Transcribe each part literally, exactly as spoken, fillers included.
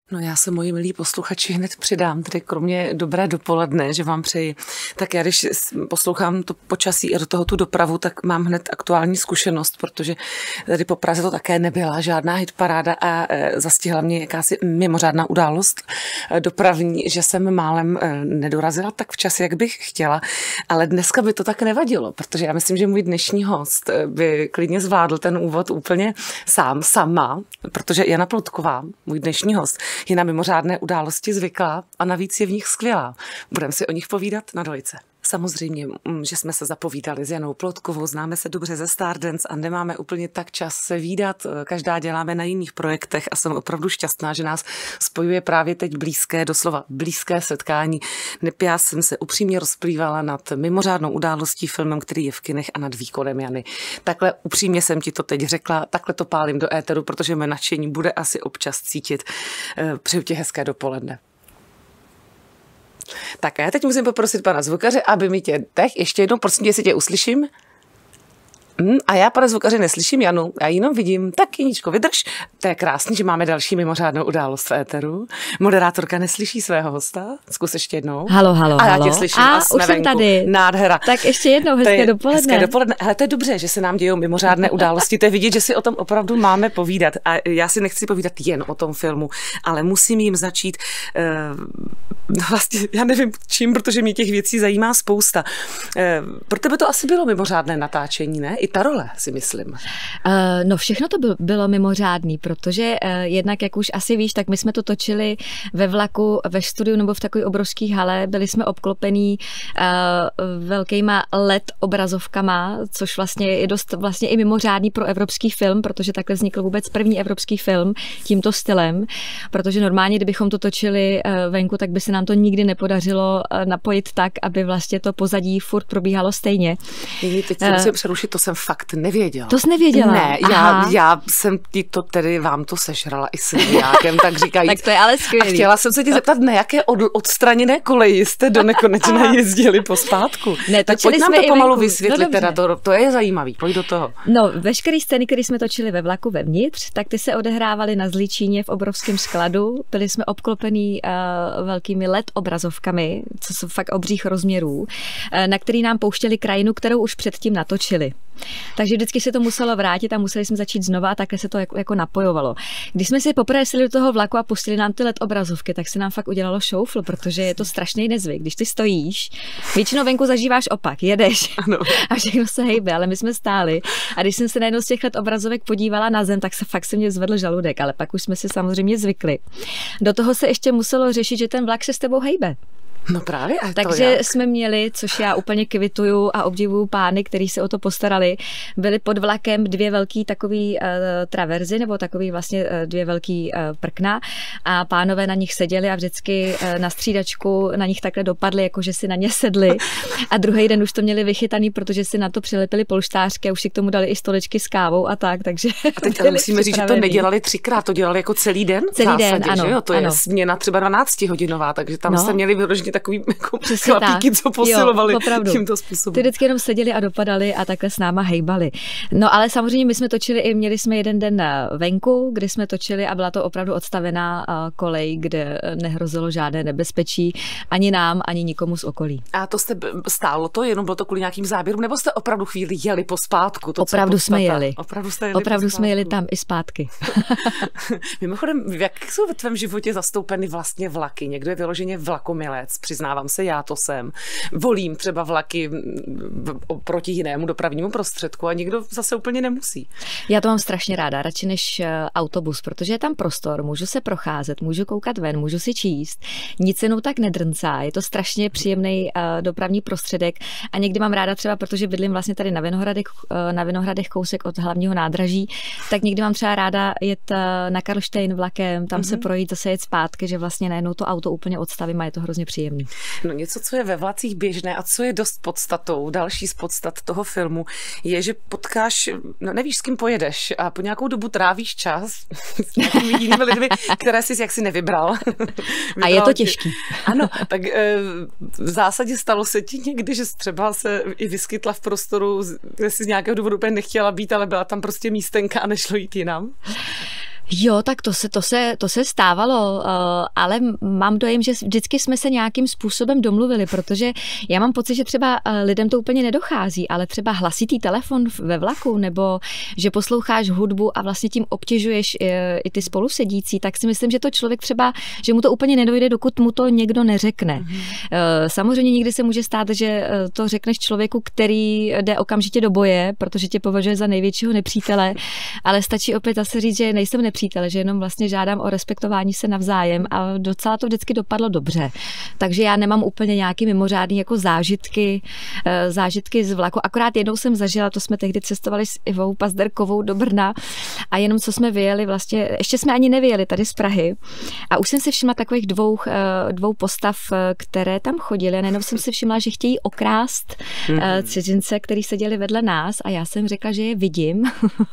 No já se, moji milí posluchači, hned přidám, tedy kromě dobré dopoledne, že vám přeji. Tak já, když poslouchám to počasí a do toho tu dopravu, tak mám hned aktuální zkušenost, protože tady po Praze to také nebyla žádná hitparáda a zastihla mě jakási mimořádná událost dopravní, že jsem málem nedorazila tak včas, jak bych chtěla, ale dneska by to tak nevadilo, protože já myslím, že můj dnešní host by klidně zvládl ten úvod úplně sám, sama, protože Jana Plotková, můj dnešní host, je na mimořádné události zvyklá a navíc je v nich skvělá. Budeme si o nich povídat na dvojce. Samozřejmě, že jsme se zapovídali s Janou Plotkovou, známe se dobře ze Stardance a nemáme úplně tak čas se vídat. Každá děláme na jiných projektech a jsem opravdu šťastná, že nás spojuje právě teď blízké, doslova blízké setkání. Já jsem se upřímně rozplývala nad mimořádnou událostí, filmem, který je v kinech, a nad výkonem Jany. Takhle upřímně jsem ti to teď řekla, takhle to pálím do éteru, protože mé nadšení bude asi občas cítit. Přeju ti hezké dopoledne. Tak a já teď musím poprosit pana zvukaře, aby mi tě teď ještě jednou, prosím tě, jestli tě uslyším. Hmm, a já, pane zvukaře, neslyším Janu, já jenom vidím. Tak, Janičko, vydrž. To je krásný, že máme další mimořádnou událost v éteru. Moderátorka neslyší svého hosta. Zkus ještě jednou. Halo, halo, a já halo. tě slyším. A, a už jsem tady. Nádhera. Tak ještě jednou, hezké je, dopoledne. Hezké dopoledne. Ale to je dobře, že se nám dějou mimořádné události. To je vidět, že si o tom opravdu máme povídat. A já si nechci povídat jen o tom filmu, ale musím jim začít uh, vlastně, já nevím čím, protože mě těch věcí zajímá spousta. Uh, pro tebe to asi bylo mimořádné natáčení, ne? I ta role, si myslím. Uh, no všechno to bylo, bylo mimořádný, protože uh, jednak, jak už asi víš, tak my jsme to točili ve vlaku, ve studiu nebo v takové obrovské hale. Byli jsme obklopení uh, velkýma L E D obrazovkama, což vlastně je dost vlastně i mimořádný pro evropský film, protože takhle vznikl vůbec první evropský film tímto stylem, protože normálně, kdybychom to točili uh, venku, tak by se nám to nikdy nepodařilo uh, napojit tak, aby vlastně to pozadí furt probíhalo stejně. Teď se musím přerušit, to jsem fakt nevěděla. To jsi nevěděla? Ne, já, já jsem ti to tedy, vám to sežrala i s nějakým, tak říkajíc. Tak to je ale skvělý. A chtěla jsem se ti zeptat, na jaké od, odstraněné koleji jste do nekonečna jezdili pospátku. Ne, tak pojď nám to pomalu vysvětlit, no, teda to, to je zajímavý, pojď do toho. No, veškeré scény, které jsme točili ve vlaku vevnitř, tak ty se odehrávaly na Zličíně v obrovském skladu. Byli jsme obklopení uh, velkými L E D obrazovkami, co jsou fakt obřích rozměrů, uh, na který nám pouštěli krajinu, kterou už předtím natočili. Takže vždycky se to muselo vrátit a museli jsme začít znova a takhle se to jako, jako napojovalo. Když jsme si poprvé šli do toho vlaku a pustili nám ty L E D obrazovky, tak se nám fakt udělalo šoufl, protože je to strašný nezvyk. Když ty stojíš, většinou venku zažíváš opak, jedeš ano. A všechno se hejbe, ale my jsme stáli. A když jsem se na jednu z těch L E D obrazovek podívala na zem, tak se fakt se mě zvedl žaludek, ale pak už jsme si samozřejmě zvykli. Do toho se ještě muselo řešit, že ten vlak se s tebou hejbe. No právě, a takže jak? jsme měli, což já úplně kvituju a obdivuju pány, kteří se o to postarali, byly pod vlakem dvě velký takový uh, traverzy, nebo takový vlastně uh, dvě velký uh, prkna a pánové na nich seděli a vždycky uh, na střídačku na nich takhle dopadli, jakože si na ně sedli a druhý den už to měli vychytaný, protože si na to přilepili polštářky a už si k tomu dali i stoličky s kávou a tak, takže a teď ale musíme říct, že to nedělali třikrát, to dělali jako celý den? Celý zásadě, den, ano. Že jo? To ano. je směna třeba dvanáctihodinová, takže tam no. jste měli vyloženě takový jako chlapíky, co posilovali jo, tímto způsobem. Ty vždycky jenom seděli a dopadali a takhle s náma hejbali. No ale samozřejmě my jsme točili i, měli jsme jeden den venku, kdy jsme točili a byla to opravdu odstavená kolej, kde nehrozilo žádné nebezpečí ani nám, ani nikomu z okolí. A to jste stálo to, jenom bylo to kvůli nějakým záběrům, nebo jste opravdu chvíli jeli pospátku? To, opravdu jsme jeli. Opravdu, jeli opravdu jsme jeli tam i zpátky. Mimochodem, jak jsou ve tvém životě zastoupeny vlastně vlaky? Někdo je vyloženě vlakomilec, přiznávám se, já to jsem. Volím třeba vlaky proti jinému dopravnímu prostředku a někdo zase úplně nemusí. Já to mám strašně ráda, radši než autobus, protože je tam prostor, můžu se procházet, můžu koukat ven, můžu si číst. Nic jenom tak nedrncá, je to strašně příjemný dopravní prostředek a někdy mám ráda třeba, protože bydlím vlastně tady na Vinohradech, na Vinohradech kousek od hlavního nádraží, tak někdy mám třeba ráda jet na Karlštejn vlakem, tam mm-hmm. se projít, zase jet zpátky, že vlastně najednou to auto úplně odstavím a je to hrozně příjemný. No něco, co je ve vlacích běžné a co je dost podstatou, další z podstat toho filmu, je, že potkáš, no nevíš, s kým pojedeš a po nějakou dobu trávíš čas s nějakými jinými lidmi, které jsi jaksi nevybral. vybral a je to těžký. Ano, tak v zásadě stalo se ti někdy, že třeba se i vyskytla v prostoru, kde jsi z nějakého důvodu úplně nechtěla být, ale byla tam prostě místenka a nešlo jít jinam? Jo, tak to se, to se, to se stávalo, ale mám dojem, že vždycky jsme se nějakým způsobem domluvili, protože já mám pocit, že třeba lidem to úplně nedochází, ale třeba hlasitý telefon ve vlaku, nebo že posloucháš hudbu a vlastně tím obtěžuješ i ty spolusedící, tak si myslím, že to člověk třeba, že mu to úplně nedojde, dokud mu to někdo neřekne. Mm-hmm. Samozřejmě někdy se může stát, že to řekneš člověku, který jde okamžitě do boje, protože tě považuje za největšího nepřítele, ale stačí opět zase říct, že nejsem nepřítel, že jenom vlastně žádám o respektování se navzájem a docela to vždycky dopadlo dobře. Takže já nemám úplně nějaký mimořádný jako zážitky, zážitky z vlaku. Akorát jednou jsem zažila, to jsme tehdy cestovali s Ivou Pazderkovou do Brna a jenom co jsme vyjeli vlastně, ještě jsme ani nevyjeli tady z Prahy a už jsem si všimla takových dvou, dvou postav, které tam chodily a najednou jsem si všimla, že chtějí okrást mm-hmm. cizince, který seděli vedle nás a já jsem řekla, že je vidím,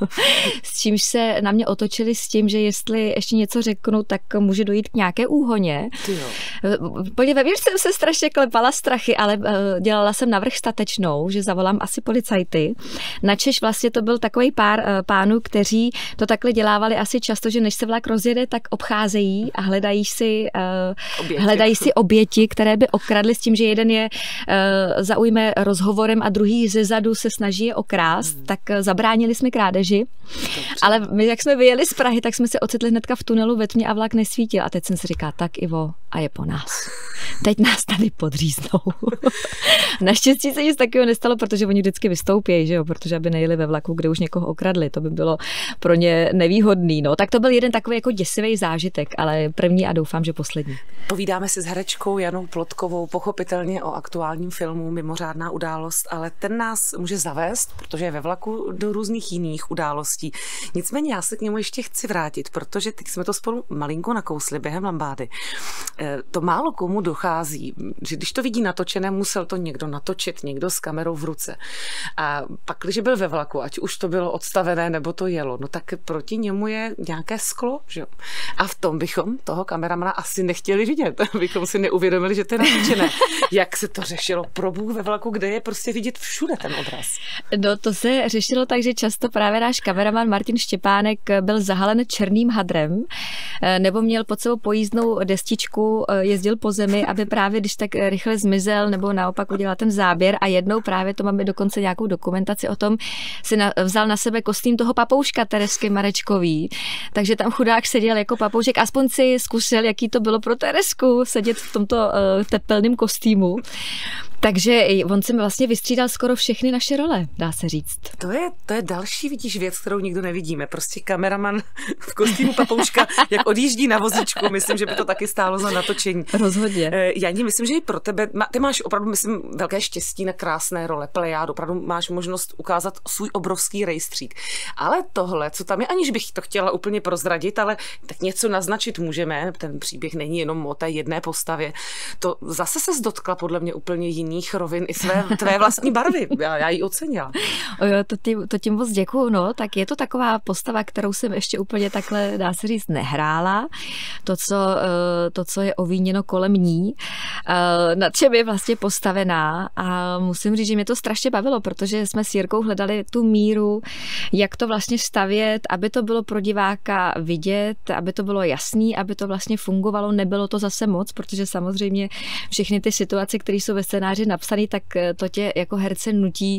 s čímž se na mě otočili s tím, že jestli ještě něco řeknu, tak může dojít k nějaké úhoně. Podívej, víš, jsem se strašně klepala strachy, ale dělala jsem navrch statečnou, že zavolám asi policajty. Načež vlastně to byl takový pár pánů, kteří to takhle dělávali asi často, že než se vlak rozjede, tak obcházejí a hledají si oběti, hledají si oběti, které by okradly s tím, že jeden je zaujme rozhovorem a druhý zezadu se snaží je okrást, hmm. tak zabránili jsme krádeži. Dobře. Ale my, jak jsme vyjeli z Prahy, tak jsme se ocitli hnedka v tunelu ve tmě a vlak nesvítil. A teď jsem si říkala, tak Ivo, a je po nás. Teď nás tady podříznou. Naštěstí se nic takového nestalo, protože oni vždycky vystoupí, že jo, protože aby nejeli ve vlaku, kde už někoho okradli, to by bylo pro ně nevýhodný. No, tak to byl jeden takový jako děsivý zážitek, ale první a doufám, že poslední. Povídáme si s herečkou Janou Plotkovou, pochopitelně o aktuálním filmu Mimořádná událost, ale ten nás může zavést, protože je ve vlaku, do různých jiných událostí. Nicméně já se k němu ještě chci vrátit, protože teď jsme to spolu malinko nakousli během lambády. To málo komu dochází, že když to vidí natočené, musel to někdo natočit, někdo s kamerou v ruce. A pak, když byl ve vlaku, ať už to bylo odstavené, nebo to jelo, no tak proti němu je nějaké sklo, že jo. A v tom bychom toho kameramana asi nechtěli vidět, bychom si neuvědomili, že to je natočené. Jak se to řešilo pro Bůh ve vlaku, kde je prostě vidět všude ten obraz? No to se řešilo tak, že často právě náš kameraman Martin Štěpánek byl zahalen černým hadrem, nebo měl pod sebou pojízdnou destičku, jezdil po zemi, aby právě když tak rychle zmizel, nebo naopak udělal ten záběr a jednou právě to máme dokonce nějakou dokumentaci o tom, si na, vzal na sebe kostým toho papouška Teresky Marečkový, takže tam chudák seděl jako papoušek, aspoň si zkusil, jaký to bylo pro Teresku sedět v tomto uh, tepelném kostýmu. Takže on se mi vlastně vystřídal skoro všechny naše role, dá se říct. To je, to je další, vidíš, věc, kterou nikdo nevidíme. Prostě kameraman v kostýmu papouška, jak odjíždí na vozíčku, myslím, že by to taky stálo za natočení. Rozhodně. Janí, myslím, že i pro tebe, ty máš opravdu, myslím, velké štěstí na krásné role, plejádu, opravdu máš možnost ukázat svůj obrovský rejstřík. Ale tohle, co tam je, aniž bych to chtěla úplně prozradit, ale tak něco naznačit můžeme, ten příběh není jenom o té jedné postavě. To zase se dotkla podle mě úplně jiný rovin i své, tvé vlastní barvy. Já, já ji ocenila. O jo, to, tím, to tím moc děkuju. No, tak je to taková postava, kterou jsem ještě úplně takhle, dá se říct, nehrála. To, co, to, co je ovíněno kolem ní, nad čem je vlastně postavená. A musím říct, že mě to strašně bavilo, protože jsme s Jirkou hledali tu míru, jak to vlastně stavět, aby to bylo pro diváka vidět, aby to bylo jasný, aby to vlastně fungovalo. Nebylo to zase moc, protože samozřejmě všechny ty situace, které jsou ve scénáři napsaný, tak to tě jako herce nutí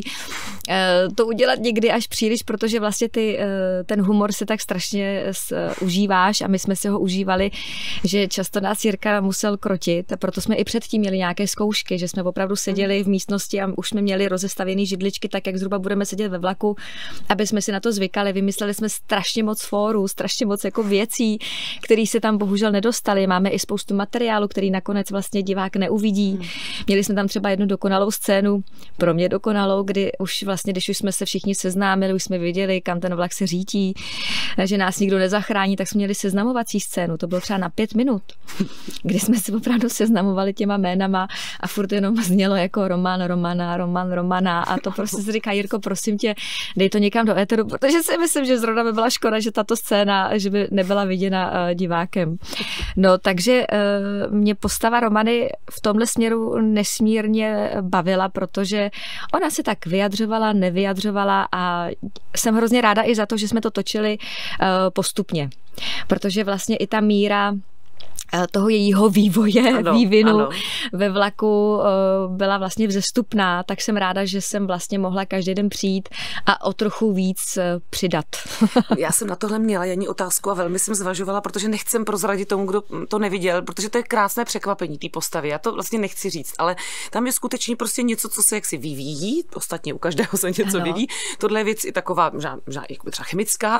to udělat někdy až příliš, protože vlastně ty, ten humor si tak strašně užíváš a my jsme si ho užívali, že často nás Jirka musel krotit, proto jsme i předtím měli nějaké zkoušky, že jsme opravdu seděli v místnosti a už jsme měli rozestavěný židličky tak, jak zhruba budeme sedět ve vlaku, aby jsme si na to zvykali. Vymysleli jsme strašně moc fórů, strašně moc jako věcí, které se tam bohužel nedostaly. Máme i spoustu materiálu, který nakonec vlastně divák neuvidí. Měli jsme tam třeba jednu dokonalou scénu, pro mě dokonalou, kdy už vlastně, když už jsme se všichni seznámili, už jsme viděli, kam ten vlak se řítí, že nás nikdo nezachrání, tak jsme měli seznamovací scénu. To bylo třeba na pět minut, kdy jsme se opravdu seznamovali těma jménama a furt jenom znělo jako Roman, Romana, Roman, Romana a to prostě si říká, Jirko, prosím tě, dej to někam do éteru, protože si myslím, že zrovna by byla škoda, že tato scéna, že by nebyla viděna divákem. No, takže mě postava Romany v tomhle směru nesmírně bavila, protože ona se tak vyjadřovala, nevyjadřovala a jsem hrozně ráda i za to, že jsme to točili postupně. protože vlastně i ta míra toho jejího vývoje, ano, vývinu ano. ve vlaku byla vlastně vzestupná, tak jsem ráda, že jsem vlastně mohla každý den přijít a o trochu víc přidat. Já jsem na tohle měla Janí otázku a velmi jsem zvažovala, protože nechcem prozradit tomu, kdo to neviděl, protože to je krásné překvapení té postavy. Já to vlastně nechci říct, ale tam je skutečně prostě něco, co se jaksi vyvíjí, ostatně u každého se něco ano. vyvíjí. Tohle je věc i taková, možná, možná jako třeba chemická,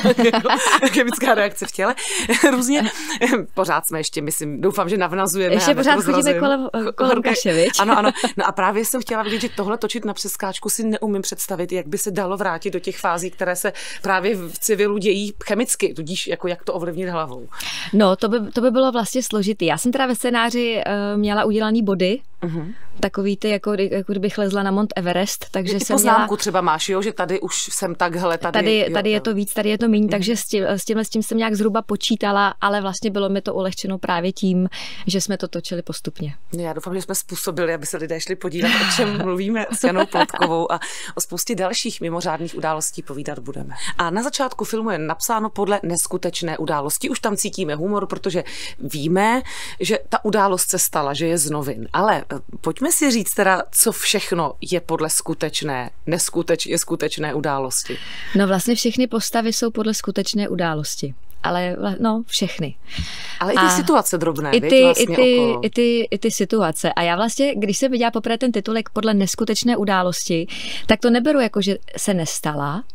chemická reakce v těle. Různě, pořád jsme ještě, myslím, doufám, že navnazujeme. Ještě pořád chodíme kolem, kolem kaše, viď? Ano, ano. No a právě jsem chtěla vidět, že tohle točit na přeskáčku si neumím představit, jak by se dalo vrátit do těch fází, které se právě v civilu dějí chemicky, tudíž jako jak to ovlivnit hlavou. No, to by, to by bylo vlastně složitý. Já jsem teda ve scénáři uh, měla udělaný body, uh-huh. takový ty, jako, jako kdybych lezla na Mount Everest, takže jsem poznámku měla... třeba máš, jo, že tady už jsem takhle, tady... Tady, jo, tady jo. je to víc, tady je to míň, uh-huh. takže s, tím, s tímhle s tím jsem nějak zhruba počítala, ale vlastně bylo mi to ulehčeno právě tím, že jsme to točili postupně. Já doufám, že jsme způsobili, aby se lidé šli podívat, o čem mluvíme s Janou Plotkovou a o spoustě dalších mimořádných událostí povídat budeme. A na začátku filmu je napsáno podle neskutečné události. Už tam cítíme humor, protože víme, že ta událost se stala, že je z novin. Ale pojďme si říct teda, co všechno je podle skutečné, neskutečně skutečné události. No vlastně všechny postavy jsou podle skutečné události. Ale no, všechny. Ale i ty a situace drobné, i ty, vlastně i, ty, okolo. i, ty, i ty situace. A já vlastně, když jsem viděla poprvé ten titulek podle neskutečné události, tak to neberu jako, že se nestala,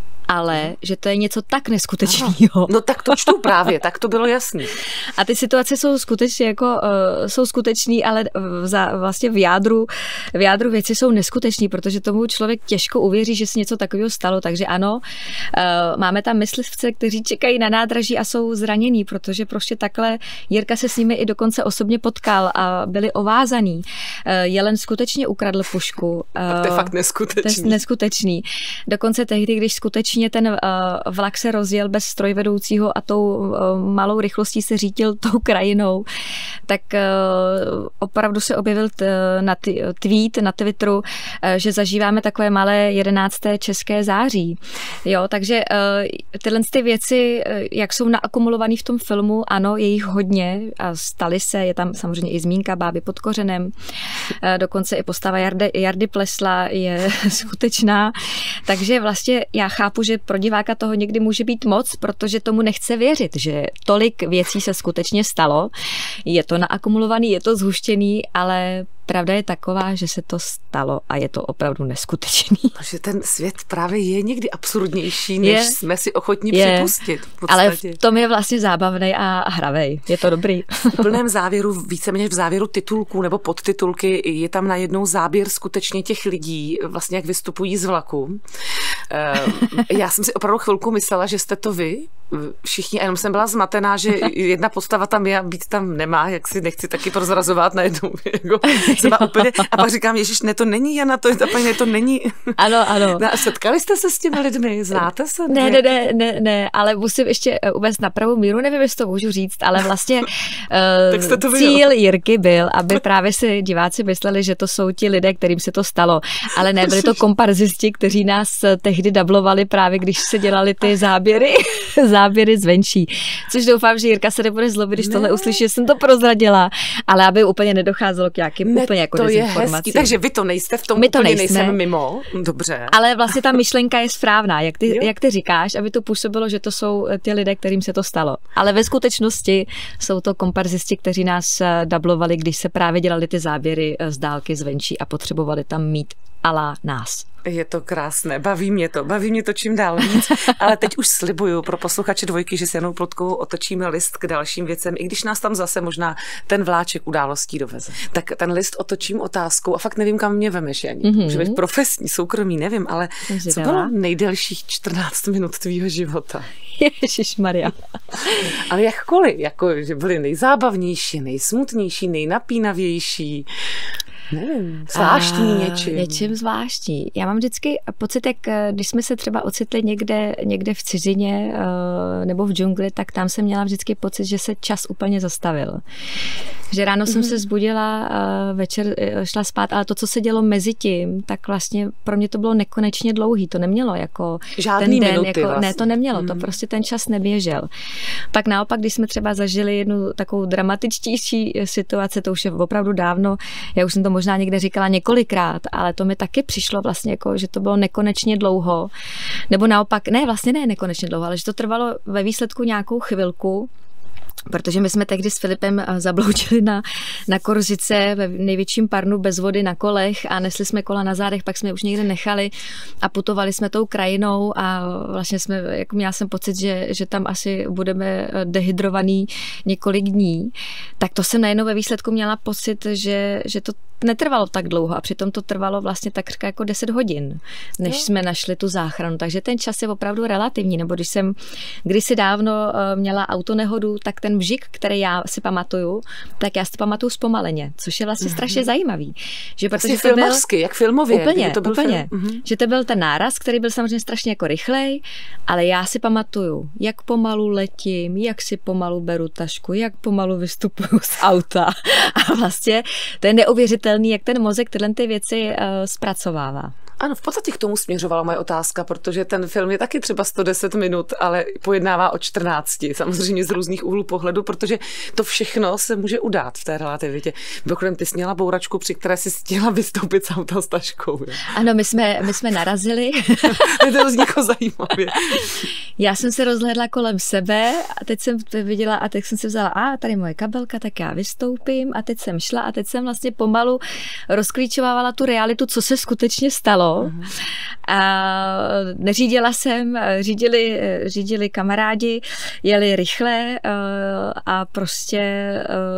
ale že to je něco tak neskutečného. No tak to čtu právě, tak to bylo jasný. A ty situace jsou skutečně jako, uh, jsou skutečný, ale v, za, vlastně v jádru, v jádru věci jsou neskuteční, protože tomu člověk těžko uvěří, že se něco takového stalo. Takže ano, uh, máme tam myslivce, kteří čekají na nádraží a jsou zranění, protože prostě takhle Jirka se s nimi i dokonce osobně potkal a byli ovázaný. Uh, Jelen skutečně ukradl pušku. Uh, a to je fakt neskutečný. To je neskutečný. Dokonce tehdy, když skutečně ten uh, vlak se rozjel bez strojvedoucího a tou uh, malou rychlostí se řítil tou krajinou, tak uh, opravdu se objevil t, na t, tweet na Twitteru, uh, že zažíváme takové malé jedenácté české září. Jo, takže uh, tyhle ty věci, uh, jak jsou naakumulované v tom filmu, ano, je jich hodně a staly se, je tam samozřejmě i zmínka Báby pod kořenem, uh, dokonce i postava Jardy, Jardy Plesla je skutečná, takže vlastně já chápu, že pro diváka toho někdy může být moc, protože tomu nechce věřit, že tolik věcí se skutečně stalo. Je to naakumulovaný, je to zhuštěný, ale pravda je taková, že se to stalo a je to opravdu neskutečný. Že ten svět právě je někdy absurdnější, než je, jsme si ochotní je, připustit. V ale v tom je vlastně zábavnej a hravej. Je to dobrý. V plném závěru, víceméně v závěru titulků nebo podtitulky, je tam najednou záběr skutečně těch lidí, vlastně jak vystupují z vlaku. Já jsem si opravdu chvilku myslela, že jste to vy, všichni, a jenom jsem byla zmatená, že jedna postava tam je a být tam nemá, jak si nechci taky prozrazovat najednou. Jako, úplně, a pak říkám, ježiš, ne, to není Jana, to, ne, to není. Ano, ano. No, setkali jste se s těmi lidmi? Znáte se? Ne, ne, ne, ne, ne, ale musím ještě uvést na pravou míru, nevím, jestli to můžu říct, ale vlastně uh, cíl Jirky byl, aby právě si diváci mysleli, že to jsou ti lidé, kterým se to stalo, ale ne, byli to komparzisti, kteří nás tehdy dublovali právě, když se dělali ty záběry, záběry zvenčí. Což doufám, že Jirka se nebude zlobit, když ne. tohle uslyší, že jsem to prozradila, ale aby úplně nedocházelo k nějakým ne, úplně jako to dezinformacím. Je hezký, takže vy to nejste v tom, my to úplně nejsme. Nejsem mimo. Dobře. Ale vlastně ta myšlenka je správná, jak ty, jak ty říkáš, aby to působilo, že to jsou ty lidé, kterým se to stalo. Ale ve skutečnosti jsou to komparzisti, kteří nás dublovali, když se právě dělali ty záběry z dálky zvenčí a potřebovali tam mít ala nás. Je to krásné, baví mě to, baví mě to čím dál víc, ale teď už slibuju pro posluchače Dvojky, že s Janou Plotkovou otočíme list k dalším věcem, i když nás tam zase možná ten vláček událostí doveze. Tak ten list otočím otázkou a fakt nevím, kam mě vemeš, Janí. Mm-hmm. Může být profesní, soukromý, nevím, ale co bylo nejdelších čtrnáct minut tvýho života? Ježišmarja. Ale jakkoliv, jako, že byly nejzábavnější, nejsmutnější, nejnapínavější. nevím, zvláštní a, něčím. Něčím zvláštní. Já mám vždycky pocit, jak když jsme se třeba ocitli někde, někde v cizině nebo v džungli, tak tam jsem měla vždycky pocit, že se čas úplně zastavil. Že ráno mm-hmm. jsem se zbudila, večer šla spát, ale to, co se dělo mezi tím, tak vlastně pro mě to bylo nekonečně dlouhý. To nemělo jako žádný ten den, minuty jako, vlastně. Ne, to nemělo, mm-hmm. to prostě ten čas neběžel. Pak naopak, když jsme třeba zažili jednu takovou dramatičtější situaci, to už je opravdu dávno, já už jsem to možná někde říkala několikrát, ale to mi taky přišlo vlastně jako, že to bylo nekonečně dlouho, nebo naopak, ne, vlastně ne nekonečně dlouho, ale že to trvalo ve výsledku nějakou chvilku, protože my jsme tehdy s Filipem zabloudili na, na Korzice ve největším parnu bez vody na kolech a nesli jsme kola na zádech, pak jsme už někde nechali a putovali jsme tou krajinou a vlastně jsme, jako měla jsem pocit, že, že tam asi budeme dehydrovaný několik dní. Tak to jsem najednou ve výsledku měla pocit, že, že to netrvalo tak dlouho a přitom to trvalo vlastně takřka jako deset hodin, než jo. jsme našli tu záchranu. Takže ten čas je opravdu relativní. Nebo když jsem kdysi dávno měla autonehodu, tak ten vžik, který já si pamatuju, tak já si to pamatuju zpomaleně, což je vlastně strašně zajímavý. Že protože to filmovsky, byl, jak filmově. Úplně, to byl úplně. Film. Že to byl ten náraz, který byl samozřejmě strašně jako rychlej, ale já si pamatuju, jak pomalu letím, jak si pomalu beru tašku, jak pomalu vystupuju z auta. A vlastně to je neuvěřitelný, jak ten mozek tyhle ty věci uh, zpracovává. Ano, v podstatě k tomu směřovala moje otázka, protože ten film je taky třeba sto deset minut, ale pojednává o čtrnácti, samozřejmě z různých úhlů pohledu, protože to všechno se může udát v té relativitě. Mimochodem, ty jsi měla bouračku, při které jsi chtěla vystoupit z auta s taškou. Je? Ano, my jsme, my jsme narazili. To zní jako zajímavě. Já jsem se rozhlédla kolem sebe a teď jsem viděla a teď jsem si vzala, a tady moje kabelka, tak já vystoupím a teď jsem šla a teď jsem vlastně pomalu rozklíčovávala tu realitu, co se skutečně stalo. A neřídila jsem, řídili, řídili kamarádi, jeli rychle a prostě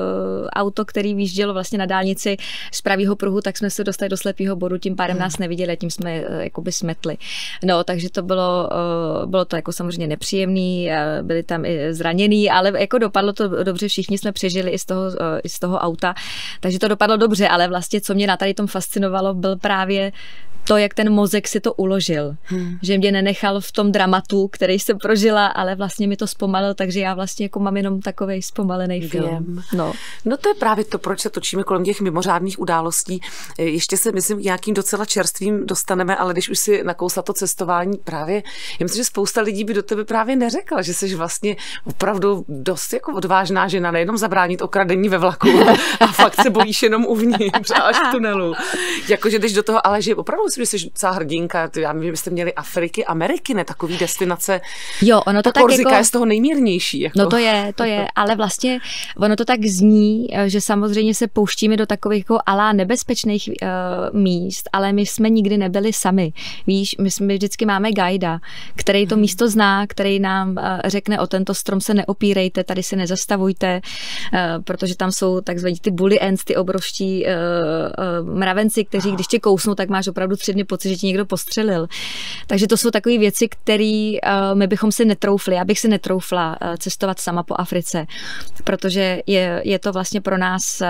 auto, který výjíždělo vlastně na dálnici z pravýho pruhu, tak jsme se dostali do slepýho bodu, tím pádem nás neviděli a tím jsme jakoby smetli. No, takže to bylo, bylo to jako samozřejmě nepříjemný, byli tam i zranění, ale jako dopadlo to dobře, všichni jsme přežili i z toho, i z toho auta, takže to dopadlo dobře, ale vlastně, co mě na tady tom fascinovalo, byl právě to, jak ten mozek si to uložil. Hmm. Že mě nenechal v tom dramatu, který jsem prožila, ale vlastně mi to zpomalil, takže já vlastně jako mám jenom takovej zpomalený film. No. no to je právě to, proč se točíme kolem těch mimořádných událostí. Ještě se, myslím, nějakým docela čerstvým dostaneme, ale když už si nakousla to cestování právě, já myslím, že spousta lidí by do tebe právě neřekla, že jsi vlastně opravdu dost jako odvážná žena, nejenom zabránit okradení ve vlaku a fakt se bojíš jenom uvnitř až v tunelu. Jakože jdeš do toho, ale že opravdu že jsi docela hrdinka, já nevím, byste měli Afriky, Ameriky, ne takový destinace. Jo, ono to ta tak Korzika jako... je z toho nejmírnější. Jako. No to je, to je, ale vlastně ono to tak zní, že samozřejmě se pouštíme do takových jako alá nebezpečných uh, míst, ale my jsme nikdy nebyli sami. Víš, my, jsme, my vždycky máme guida, který to hmm. místo zná, který nám uh, řekne, o tento strom se neopírejte, tady se nezastavujte, uh, protože tam jsou takzvaní ty bully ants, ty obrovští uh, uh, mravenci, kteří když tě kousnou, tak máš opravdu tři dny pocit, že ti někdo postřelil. Takže to jsou takové věci, které uh, my bychom si netroufli. Já bych si netroufla uh, cestovat sama po Africe, protože je, je to vlastně pro nás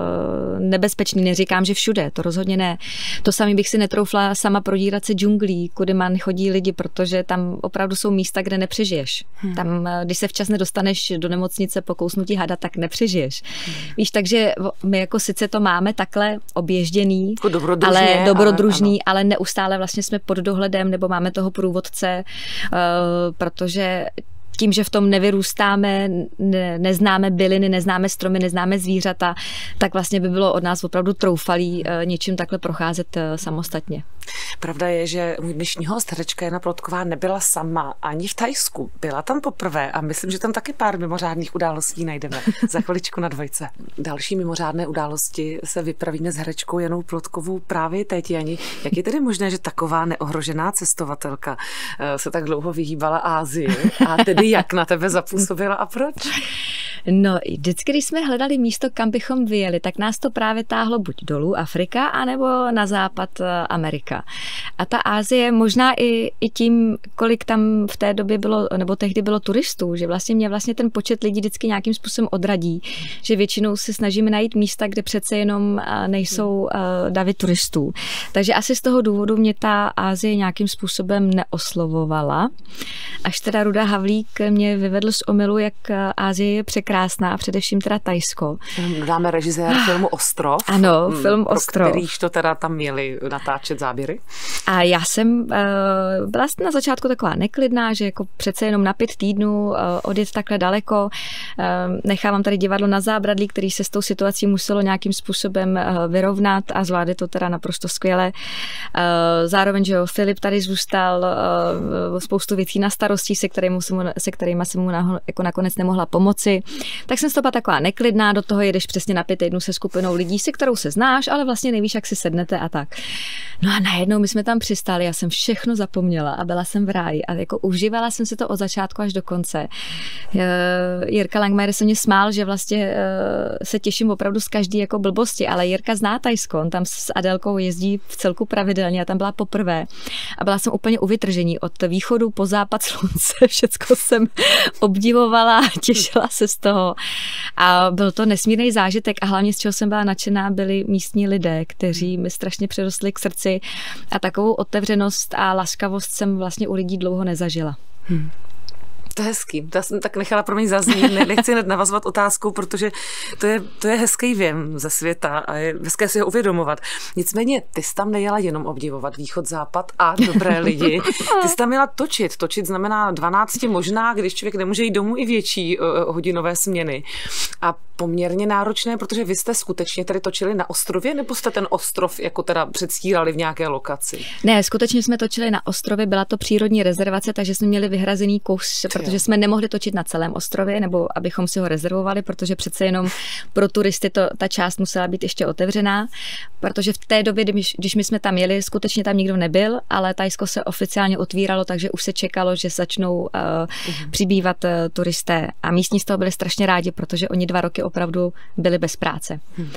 uh, nebezpečný. Neříkám, že všude, to rozhodně ne. To samé bych si netroufla sama prodírat se džunglí, kudy man chodí lidi, protože tam opravdu jsou místa, kde nepřežiješ. Hmm. Tam, uh, když se včas nedostaneš do nemocnice po kousnutí hada, tak nepřežiješ. Hmm. Víš, takže my jako sice to máme takhle obježděný, jako dobrodružně, ale dobrodružný, ale, ale neustále vlastně jsme pod dohledem nebo máme toho průvodce, uh, protože tím, že v tom nevyrůstáme, ne, neznáme byliny, neznáme stromy, neznáme zvířata, tak vlastně by bylo od nás opravdu troufalý uh, něčím takhle procházet uh, samostatně. Pravda je, že můj dnešní host, herečka Jana Plotková, nebyla sama ani v Thajsku. Byla tam poprvé a myslím, že tam taky pár mimořádných událostí najdeme. Za chviličku na dvojce. Další mimořádné události se vypravíme s herečkou Janou Plotkovou právě teď, Jani. Jak je tedy možné, že taková neohrožená cestovatelka se tak dlouho vyhýbala Asii a tedy Jak na tebe zapůsobila a proč? No, vždycky, když jsme hledali místo, kam bychom vyjeli, tak nás to právě táhlo buď dolů Afrika, anebo na západ Amerika. A ta Asie, možná i, i tím, kolik tam v té době bylo, nebo tehdy bylo turistů, že vlastně mě vlastně ten počet lidí vždycky nějakým způsobem odradí, že většinou se snažíme najít místa, kde přece jenom nejsou davy turistů. Takže asi z toho důvodu mě ta Asie nějakým způsobem neoslovovala. Až teda Ruda Havlík mě vyvedl z omylu, jak Asie je překrásná, a především teda Thajsko. Dáme režisér filmu Ostrov. Ano, film Ostrov. Pro kterýž to teda tam měli natáčet záběry. A já jsem byla na začátku taková neklidná, že jako přece jenom na pět týdnů odjet takhle daleko. Nechávám tady divadlo na zábradlí, který se s tou situací muselo nějakým způsobem vyrovnat a zvládli to teda naprosto skvěle. Zároveň, že jo, Filip tady zůstal, spoustu věcí na starostí, se kterými, se kterými jsem mu na, jako nakonec nemohla pomoci. Tak jsem z toho taková neklidná, do toho jedeš přesně na pět týdnů se skupinou lidí, se kterou se znáš, ale vlastně nevíš, jak si sednete a tak. No a najednou my jsme tam přistáli, já jsem všechno zapomněla a byla jsem v ráji a jako užívala jsem si to od začátku až do konce. Jirka Langmajer se mě smál, že vlastně se těším opravdu z každý jako blbosti, ale Jirka zná Thajsko, on tam s Adélkou jezdí v celku pravidelně a tam byla poprvé a byla jsem úplně u vytržení od východu po západ slunce, všecko jsem obdivovala, těšila se z toho a byl to nesmírný zážitek a hlavně z čeho jsem byla nadšená, byli místní lidé, kteří mi strašně přirostli k srdci a takovou otevřenost a laskavost jsem vlastně u lidí dlouho nezažila. Hmm. To je hezký. To jsem tak nechala pro mě zaznít. Nechci hned navazovat otázkou, protože to je, to je hezký věm ze světa a je hezké si ho uvědomovat. Nicméně ty jsi tam nejela jenom obdivovat východ, západ a dobré lidi. Ty jsi tam měla točit. Točit znamená dvanáct možná, když člověk nemůže jít domů, i větší uh, hodinové směny. A poměrně náročné, protože vy jste skutečně tady točili na ostrově, nebo jste ten ostrov jako teda předstírali v nějaké lokaci? Ne, skutečně jsme točili na ostrově, byla to přírodní rezervace, takže jsme měli vyhrazený kus, protože jsme nemohli točit na celém ostrově, nebo abychom si ho rezervovali, protože přece jenom pro turisty to, ta část musela být ještě otevřená, protože v té době, když, když my jsme tam jeli, skutečně tam nikdo nebyl, ale Thajsko se oficiálně otvíralo, takže už se čekalo, že začnou uh, uh-huh. přibývat uh, turisté a místní z toho byli strašně rádi, protože oni dva roky opravdu byli bez práce. Hmm.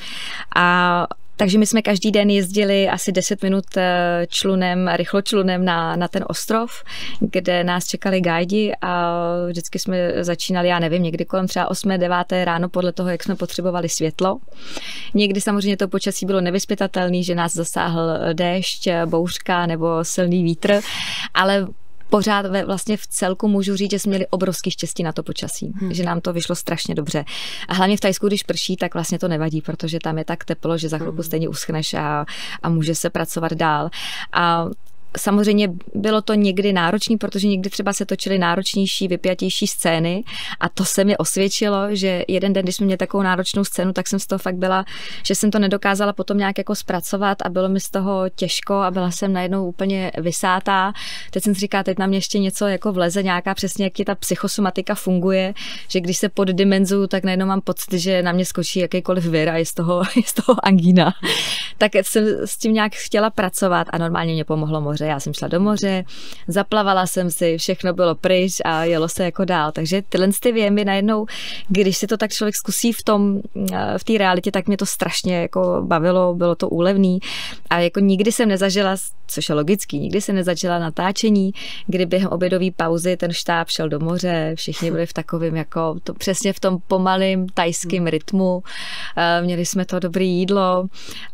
A takže my jsme každý den jezdili asi deset minut člunem, rychločlunem na, na ten ostrov, kde nás čekali guidi a vždycky jsme začínali, já nevím, někdy kolem třeba osmé, deváté ráno podle toho, jak jsme potřebovali světlo. Někdy samozřejmě to počasí bylo nevyzpytatelné, že nás zasáhl déšť, bouřka nebo silný vítr, ale pořád ve, vlastně v celku můžu říct, že jsme měli obrovský štěstí na to počasí, hmm. že nám to vyšlo strašně dobře. A hlavně v Thajsku, když prší, tak vlastně to nevadí, protože tam je tak teplo, že za chvilku hmm. stejně uschneš a, a může se pracovat dál. A samozřejmě bylo to někdy náročný, protože někdy třeba se točily náročnější, vypjatější scény a to se mi osvědčilo, že jeden den, když jsme měli takovou náročnou scénu, tak jsem z toho fakt byla, že jsem to nedokázala potom nějak jako zpracovat a bylo mi z toho těžko a byla jsem najednou úplně vysátá. Teď jsem si říkala, teď na mě ještě něco jako vleze, nějaká přesně, jak ti ta psychosomatika funguje, že když se poddimenzuju, tak najednou mám pocit, že na mě skočí jakýkoliv vir a je z toho, je z toho angína. Tak jsem s tím nějak chtěla pracovat a normálně mě pomohlo moře. Já jsem šla do moře, zaplavala jsem si, všechno bylo pryč a jelo se jako dál. Takže tyhle ty věmy najednou, když si to tak člověk zkusí v tom, v té realitě, tak mě to strašně jako bavilo, bylo to úlevný. A jako nikdy jsem nezažila, což je logický, nikdy jsem nezažila natáčení, kdy během obědové pauzy ten štáb šel do moře, všichni byli v takovém jako, to přesně v tom pomalém thajském rytmu. Měli jsme to dobré jídlo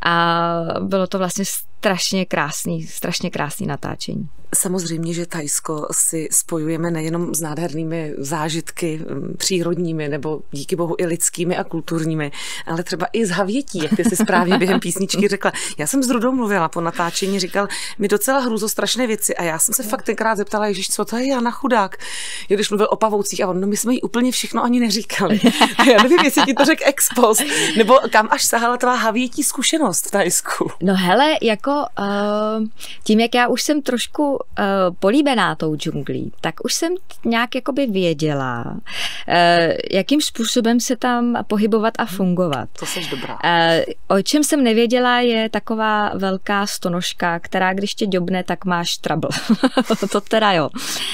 a bylo to vlastně strašně krásný, strašně krásný natáčení. Samozřejmě, že Thajsko si spojujeme nejenom s nádhernými zážitky přírodními nebo díky bohu i lidskými a kulturními, ale třeba i z havětí, jak ty si správně během písničky řekla. Já jsem s Rudou mluvila po natáčení, říkal mi docela hrůzostrašné věci a já jsem se fakt tenkrát zeptala, Ježiš, co to je Jana Chudák? Když mluvil o pavoucích a on, no my jsme jí úplně všechno ani neříkali. A já nevím, jestli ti to řekl ex post, nebo kam až sahala tvá havětí zkušenost v Thajsku. No hele, jako jako tím, jak já už jsem trošku políbená tou džunglí, tak už jsem nějak jakoby věděla, jakým způsobem se tam pohybovat a fungovat. To jsi dobrá. O čem jsem nevěděla, je taková velká stonožka, která když tě ďobne, tak máš trouble. To teda jo.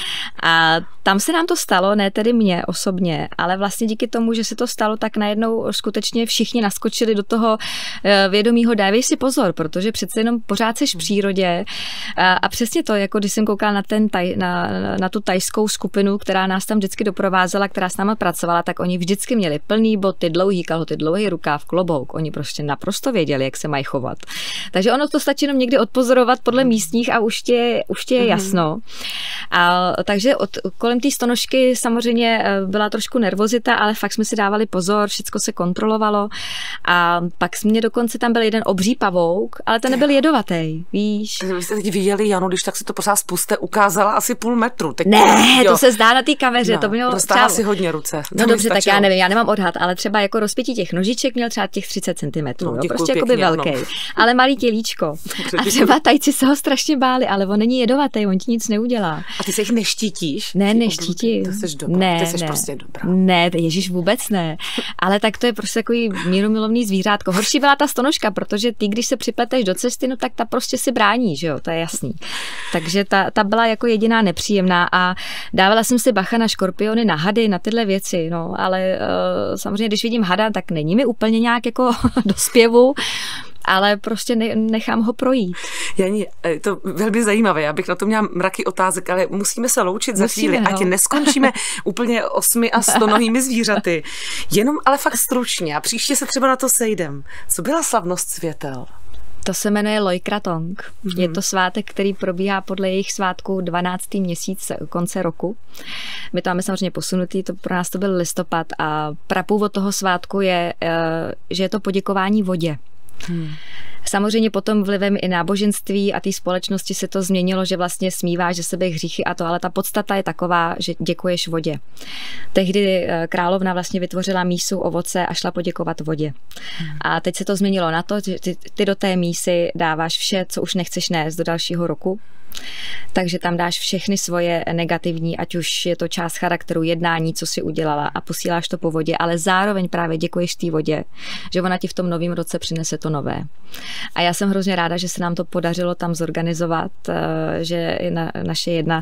A tam se nám to stalo, ne tedy mě osobně, ale vlastně díky tomu, že se to stalo, tak najednou skutečně všichni naskočili do toho vědomího, dávej si pozor, protože přece jenom pořád seš v přírodě a, a přesně to, jako když jsem koukala na, ten taj, na, na tu tajskou skupinu, která nás tam vždycky doprovázela, která s náma pracovala, tak oni vždycky měli plný boty, dlouhý kalhoty, dlouhý rukáv, klobouk. Oni prostě naprosto věděli, jak se mají chovat. Takže ono to stačí jenom někdy odpozorovat podle místních a už tě, už tě je jasno. A, takže od, kolem té stonožky samozřejmě byla trošku nervozita, ale fakt jsme si dávali pozor, všecko se kontrolovalo a pak mě dokonce tam byl jeden obří pavouk, ale ten nebyl jedovatý, víš. Vy jste teď viděli Janu, když tak si to pořád spuste, ukázala asi půl metru. Teď ne, to, to se zdá na té kameře, no, to mělo roztáhla si hodně ruce. No dobře, tak já nevím, já nemám odhad, ale třeba jako rozpětí těch nožiček měl třeba těch třicet centimetrů, no, prostě jakoby velký, no. Ale malý tělíčko. A třeba tajci se ho strašně báli, ale on není jedovatý, on ti nic neudělá. A ty se jich neštítíš? Ne, neštítím. To jsi dobrá, ne, ty jsi ne. prostě dobrá. Ne, ježiš, vůbec ne. Ale tak to je prostě takový mírumilovný zvířátko. Horší byla ta stonožka, protože ty, když se připleteš do cesty, no tak ta prostě si brání, že jo, to je jasný. Takže ta, ta byla jako jediná nepříjemná a dávala jsem si bacha na škorpiony, na hady, na tyhle věci, no, ale uh, samozřejmě, když vidím hada, tak není mi úplně nějak jako do zpěvu, ale prostě nechám ho projít. Jani, je to velmi zajímavé, já bych na to měla mraky otázek, ale musíme se loučit za chvíli, no. Ať neskončíme úplně osmi a stonohými zvířaty. Jenom ale fakt stručně a příště se třeba na to sejdem. Co byla slavnost světel? To se jmenuje Loy Krathong. Mm-hmm. Je to svátek, který probíhá podle jejich svátku dvanáctý měsíc konce roku. My to máme samozřejmě posunutý, to pro nás to byl listopad a prapůvod toho svátku je, že je to poděkování vodě. Hmm. Samozřejmě potom vlivem i náboženství a té společnosti se to změnilo, že vlastně smíváš ze sebe hříchy a to, ale ta podstata je taková, že děkuješ vodě. Tehdy královna vlastně vytvořila mísu ovoce a šla poděkovat vodě. Hmm. A teď se to změnilo na to, že ty, ty do té mísy dáváš vše, co už nechceš nést do dalšího roku. Takže tam dáš všechny svoje negativní, ať už je to část charakteru, jednání, co si udělala a posíláš to po vodě, ale zároveň právě děkuješ té vodě, že ona ti v tom novém roce přinese to nové. A já jsem hrozně ráda, že se nám to podařilo tam zorganizovat, že na, naše jedna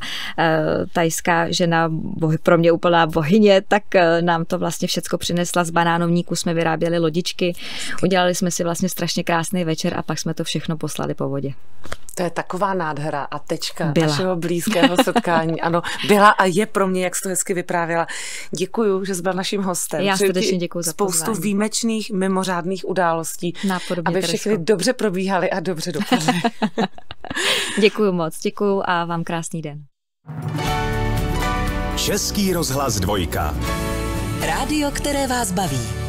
tajská žena, pro mě úplná bohyně, tak nám to vlastně všecko přinesla. Z banánovníku jsme vyráběli lodičky, udělali jsme si vlastně strašně krásný večer a pak jsme to všechno poslali po vodě. To je taková nádhera a tečka byla. Našeho blízkého setkání. Ano, byla a je pro mě, jak jsi to hezky vyprávěla. Děkuju, že jsi byl naším hostem. Já srdečně děkuju za pozvání. Spoustu výjimečných, mimořádných událostí, aby všechny dobře probíhaly a dobře dopadly. Děkuju moc, děkuju a vám krásný den. Český rozhlas dvojka. Rádio, které vás baví.